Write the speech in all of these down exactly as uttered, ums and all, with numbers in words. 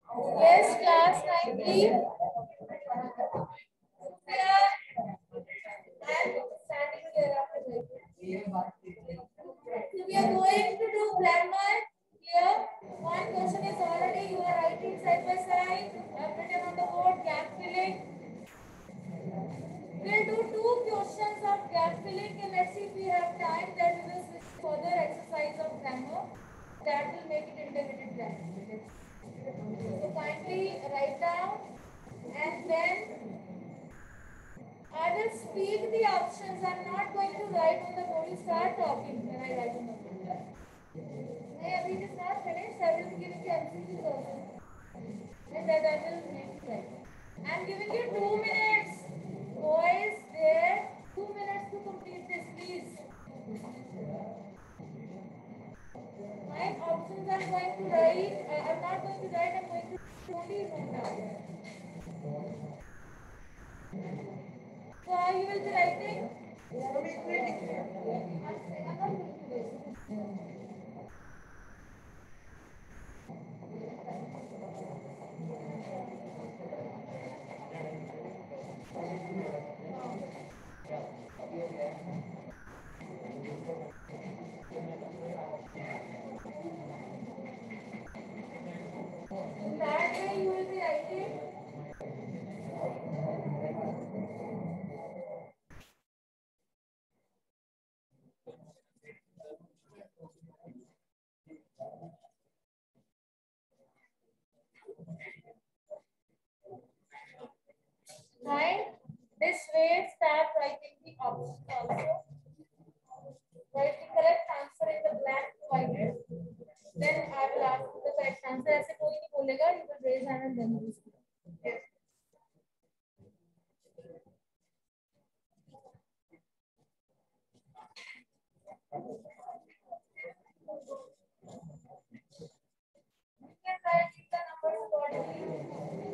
Yes, class kindly. Here, I am standing here after the. So we are going to do grammar here. One question is already you are writing side by side. I have written on the board gap filling. We'll do two questions of gap filling and let's see if we have time. Then we will switch to further exercise of grammar. That will make it integrated grammar. So kindly write down and then I will speak the options. I'm not going to write on the board. You start talking when I write on the board. I have it is not finished. I will be giving you M C Qs also. And that I will make it right. I'm giving you two minutes. Boys, there. Two minutes to complete this, please. My options are going to write. Uh, I'm not going to write. I'm going to only note down. So you will be writing. I'm not going to wait. That way you will be writing. Fine. This way, start writing the options also. Write the correct answer in the blank provided. Then I will ask you the correct answer. ऐसे कोई नहीं बोलेगा. You will raise hand and then you will speak. Yes. You can write the numbers accordingly.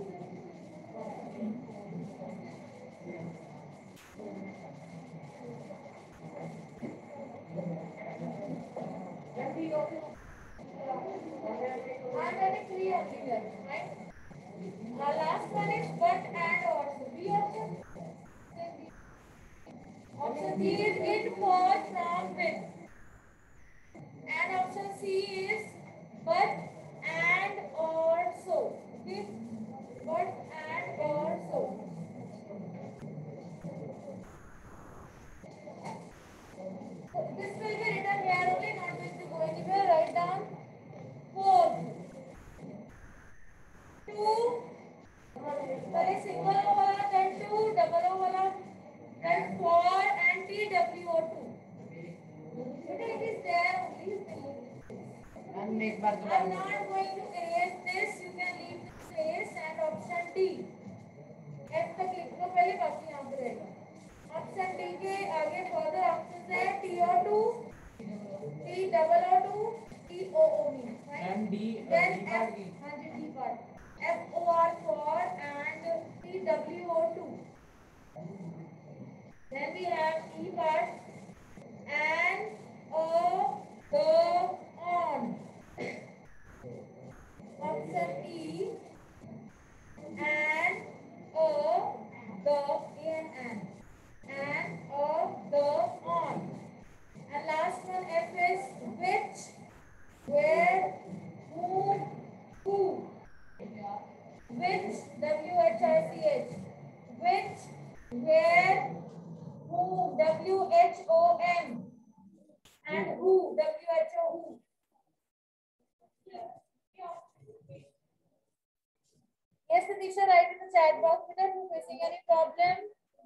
I'm very clear here, right? The last one is but and also. B option. Option D is it, for, from, with. And option C is but and or so. Okay? But and or so. So this will be written here only, not going to go anywhere. Write down four. Two. पहले single O वाला, then two, double O वाला, then four and T W O two. It is there only. I'm not going to erase this. You can leave the space and option D. F तक लिख दो पहले, बाकी यहाँ पे रहेगा. Option D के आगे further options है T O two, T double O two, T O O means. And D. Then F. हाँ जी D part. F O R for and T W O two. Then we have E part and O, the, on. Option E and O, the, and and and O, the, on. And last one F is which, where, whom, who. Which, W H I C H. Which, where, who, W H O M. And who, W H O who. Yes, Pratisha, write in the chat box whether you're facing any problem.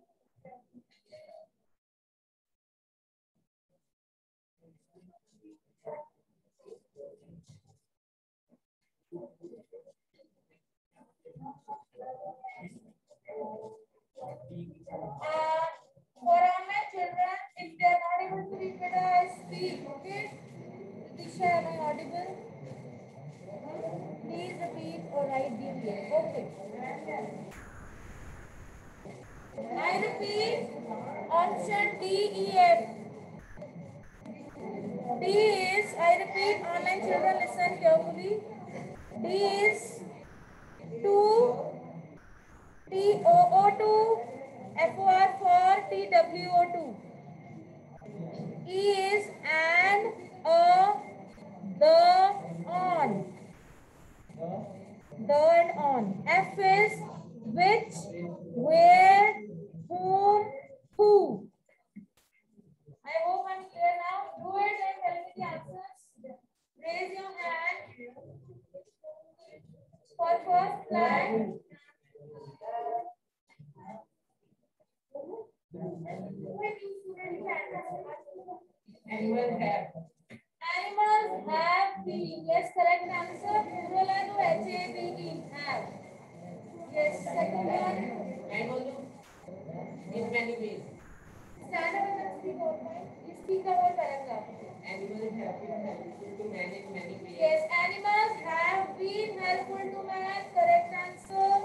Uh, for all my children, if they are not able to read better, I speak, okay? Pratisha, am I audible? Please repeat or write deeply. Okay. I repeat, option D, E, F. D is, I repeat, online children listen carefully. D is two, T O O two, F O R for T W O two. E is and, a, the, on. The and on. F is which, where, whom, who. I hope I'm clear now. Do it and tell me the answers. Raise your hand for first line. Animals have. Animals have been. Yes, correct answer. Plural and H A V E. Have. Yes, second one. Animals in many ways. Stand up and speak out. You speak the whole paragraph. Animals have been helpful to man in many ways. Yes, animals have been helpful to man. Correct answer.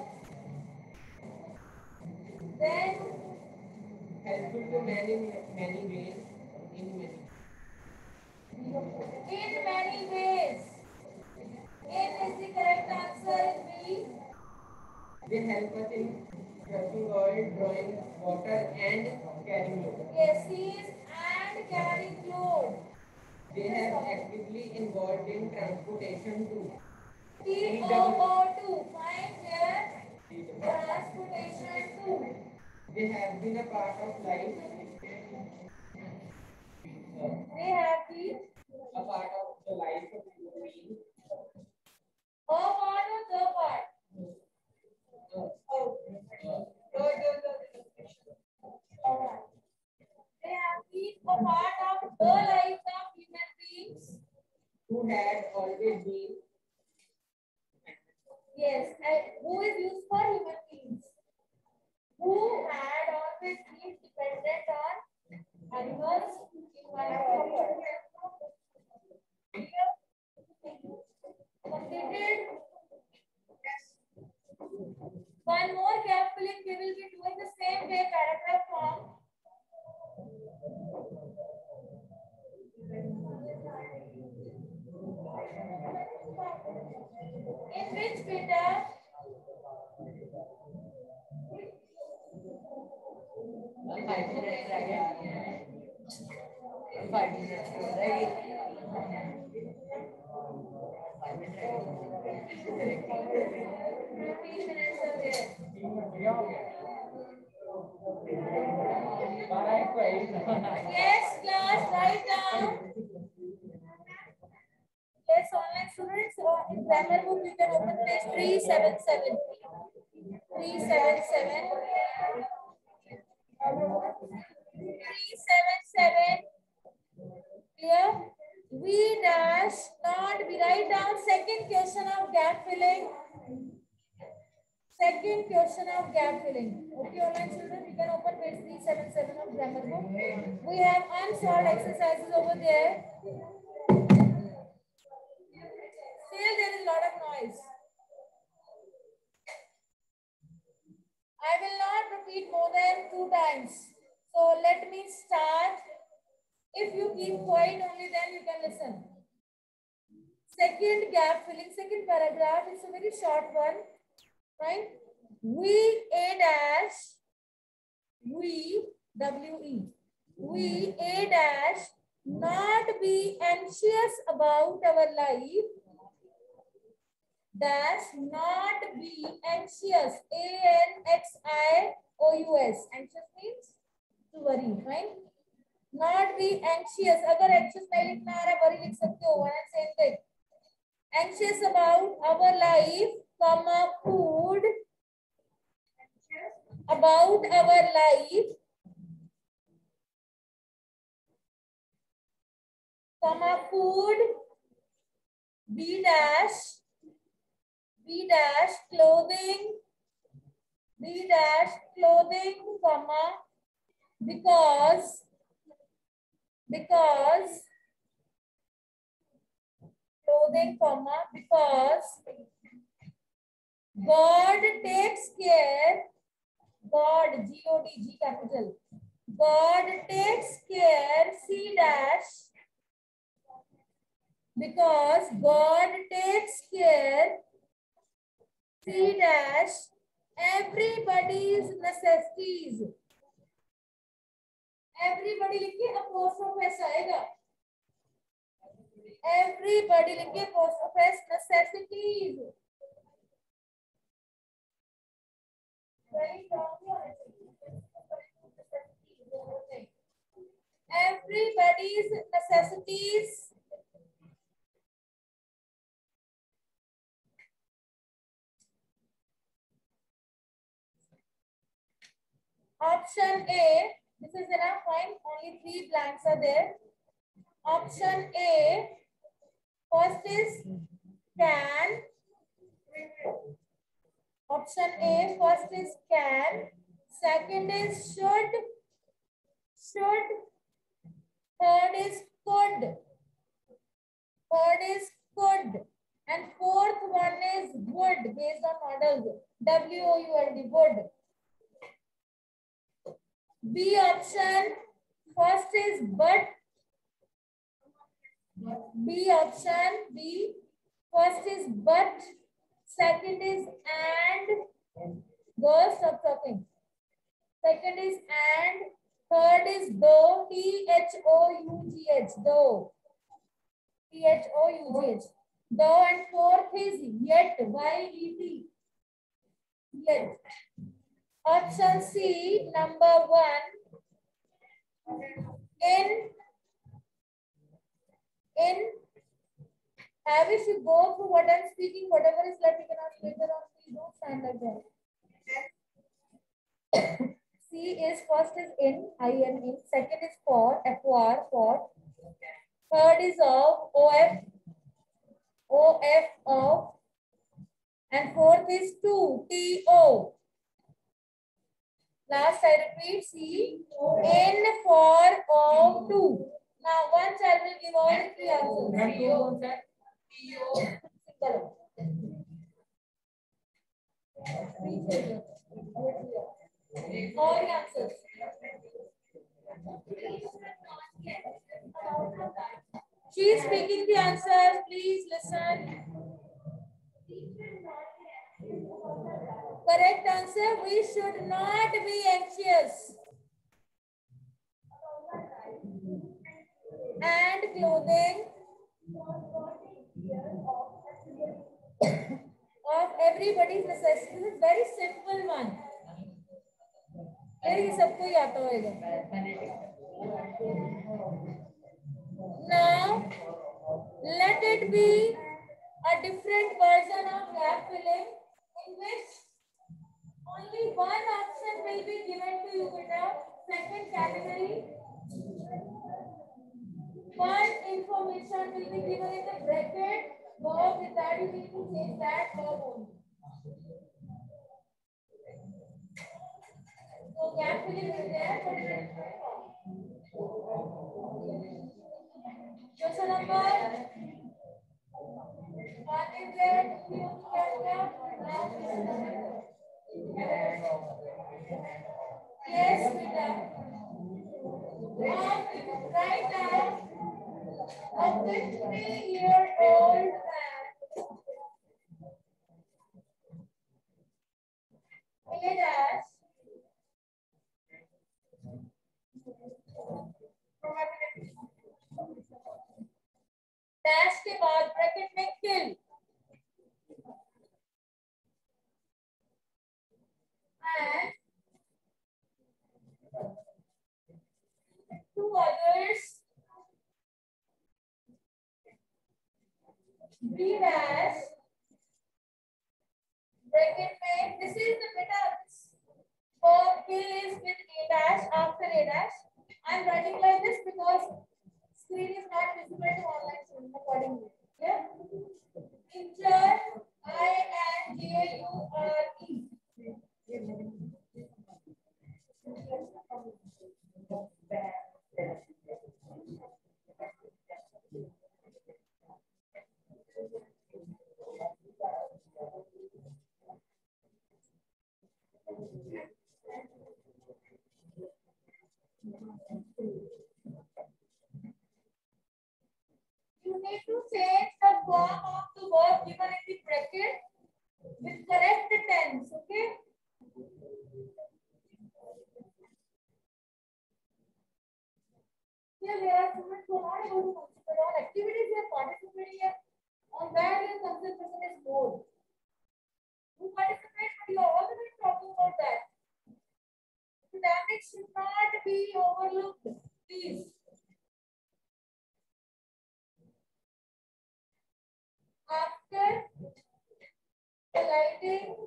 Then, Helpful to man in many ways. In many. in many ways. In is the correct answer. B. They help us in crushing oil, drawing water, and carrying load. Yes, he is and carrying load. They have actively involved in transportation too. T O O two. Find here. Transportation too. They have been a part of life. They have been A part of the life of human beings. a part of the part. Alright. They have been a part of the life of human beings. Who had always been. Yes, and who is used for human beings? Who had always been dependent on animals in one proper. Completed? One more gap filling, we will be doing the same way paragraph form. In which beta Five minutes रह गया. Five minutes रह गया. Five minutes रह गया. fifteen minutes are there. Yes, class, write down. Yes, online students, uh, in grammar book you can open page three seventy-seven. three seventy-seven. three seventy-seven. Clear? We dash not, we write down second question of gap filling. Second question of gap filling. Okay, online children, you can open page three seventy-seven of grammar book. We have unsolved exercises over there. Still, there is a lot of noise. I will not repeat more than two times. So let me start. If you keep quiet only, then you can listen. Second gap filling, second paragraph is a very short one. Right? We A dash, we W E. We A dash not be anxious about our life. Dash not be anxious. A N X I O U S. Anxious means to worry, right? Not be anxious. अगर anxious नहीं लिखना आ रहा, worry लिख सकते हो. One and same thing. Anxious about our life, comma food. About our life, comma food. B dash. B dash clothing. B dash clothing, comma because. Because clothing, comma because God takes care. God, G O D, G capital. God takes care, C dash. Because God takes care C dash everybody's necessities. Everybody लिखिए apostrophe S आएगा. Everybody लिखिए apostrophe S necessities. Very everybody's necessities. Option A, this is enough, fine. Only three blanks are there. Option A, first is can. Option A, first is can. Second is should. Should. Third is could. Third is could. And fourth one is would, based on models. W O U L D, would. B option, first is but. B option, B, first is but, second is and. Girls, stop talking. Second is and, third is though, T H O U G H, though. T H O U G H. Though, and fourth is yet, Y E T. Yet. Option C, number one, in, in, have if you go through what I'm speaking, whatever is left, you cannot later on, please don't stand like that. C is first is in, I N in, second is for, F O R, for, third is of, O F, O F, of, and fourth is to, T O. Last I repeat, C, in, for, of, to. Now one child will give all the three answers. T O. All the answers. She is speaking the answers. Please listen. Correct answer, we should not be anxious. And clothing of everybody's necessities. This is very simple one. ये सबको ही आता होगा. Now, let it be a different version of gap filling in which only one option will be given to you, beta. Second category. One information will be given in the bracket. Verb, with that you need to change that verb only. So gap filling is there, but it is question number one is there. Yes, beta. Right now, a fifty-year-old man paid as dash के बाद bracket में kill and two others B dash bracket में this is the beta for kill is with A dash after A dash. I am writing like this because screen is not visible to online students accordingly. Yeah? Injure, I N J U R E. You need to change the form of the person is more. You participate, but you are already talking about that. The damage should not be overlooked, please. After the lighting,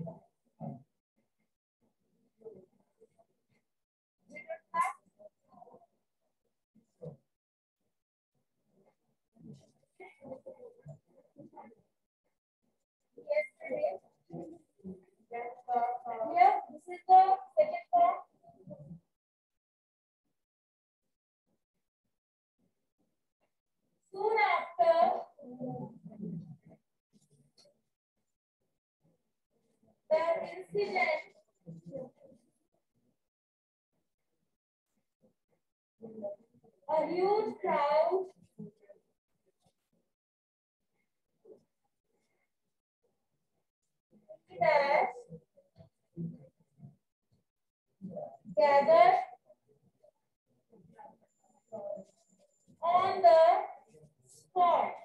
we don't have yesterday. Here, this is the second form. Soon after the incident, a huge crowd has gathered on the spot.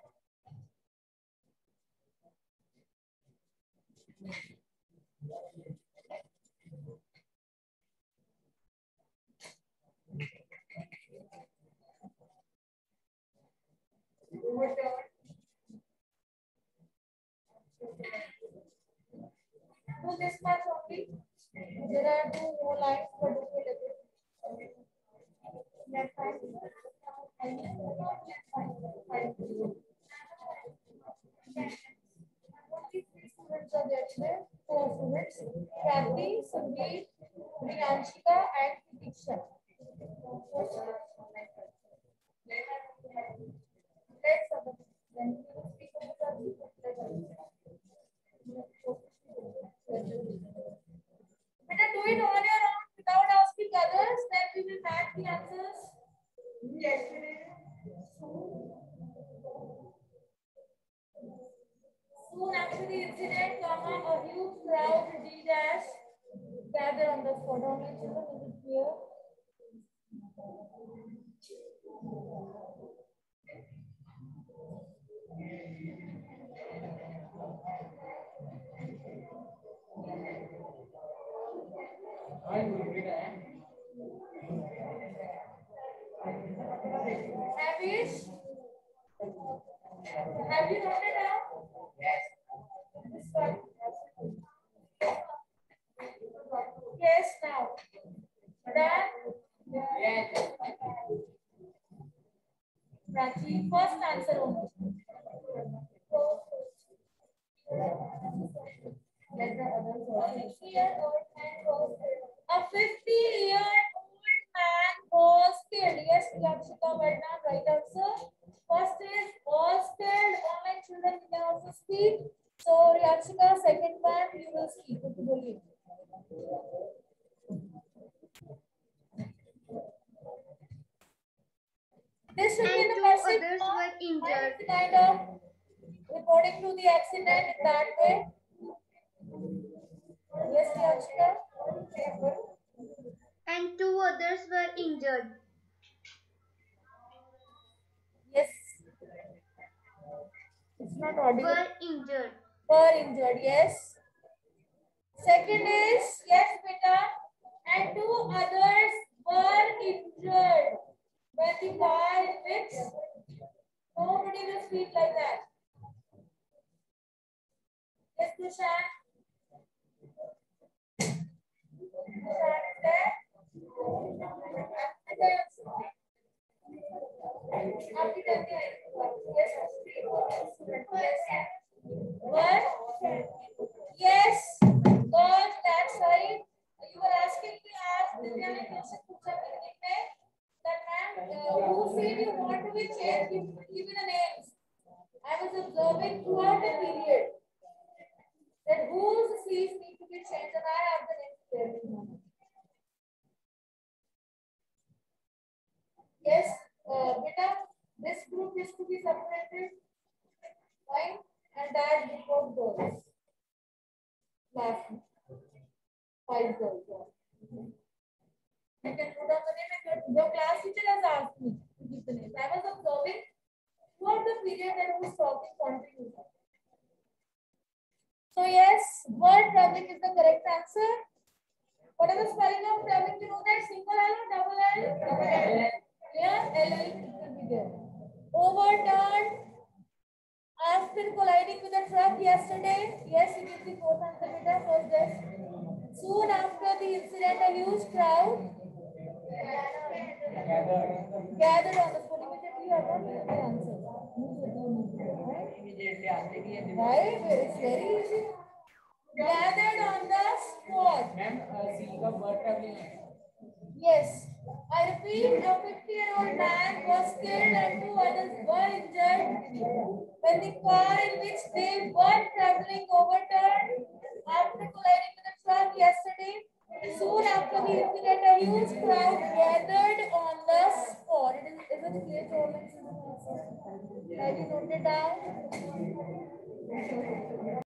Do this much only. There are two more lines, but do it again. That's fine. Only three students are there today. Four students. Kathy, Sandeep, Priyanshika, and Diksha. Let's uh, then we will speak about the Better do it on your own without asking others, then we will match the answers. Yesterday. Soon after the incident, comma, a huge crowd D dash gather on the spot. How many children is it here? Havish, have you noted down? Yes. This one. Yes, now. Done? Yes. Prachi, first answer only. Let the others also. A fifty-year-old man was killed. Yes, Lakshita, right now, right answer. First is was killed. Online children can also speak. So, Lakshita, second one, you will speak. This should be And the two passive others form, were injured. and kind of reporting to the accident in that way. Yes, Lakshita. And two others were injured. Yes. It's not audible. Were injured. Were injured, yes. Second is, yes, beta. And two others were injured. When the car is fixed, nobody will speak like that. Yes, Tushan. Tushan is there. आपकी गलती है. Yes, yes. What? Yes. God, that side. You were asking me as Divya ने question पूछा meeting में that ma'am, uh, who seat you want to be changed? Give, give me the names. I was observing throughout the period that whose seats need to be changed, and I have the names there. Yes, uh, beta, this group is to be separated. Fine, and that group of girls. Last five girls. You can put on the name and your class teacher has asked me to give the name. I was observing throughout the period that I was talking continuously. So yes, word traveling is the correct answer. What is the spelling of traveling? You know that single L or double L? Double L. Yeah, L L will be there. Overturned after colliding with a truck yesterday. Yes, it is the fourth answer. Beta, first guess. Soon after the incident, a huge crowd gathered on the spot. Immediately, you have not given the answer. Immediately after the Right? It's very easy. Gathered on the spot. Ma'am, uh, C का word traveling है. Yes. I repeat, a fifty-year-old man was killed and two others were injured when the car in which they were traveling overturned after colliding with a truck yesterday. Soon after the incident, a huge crowd gathered on the spot. It is, is it clear to all of you? Have you noted down?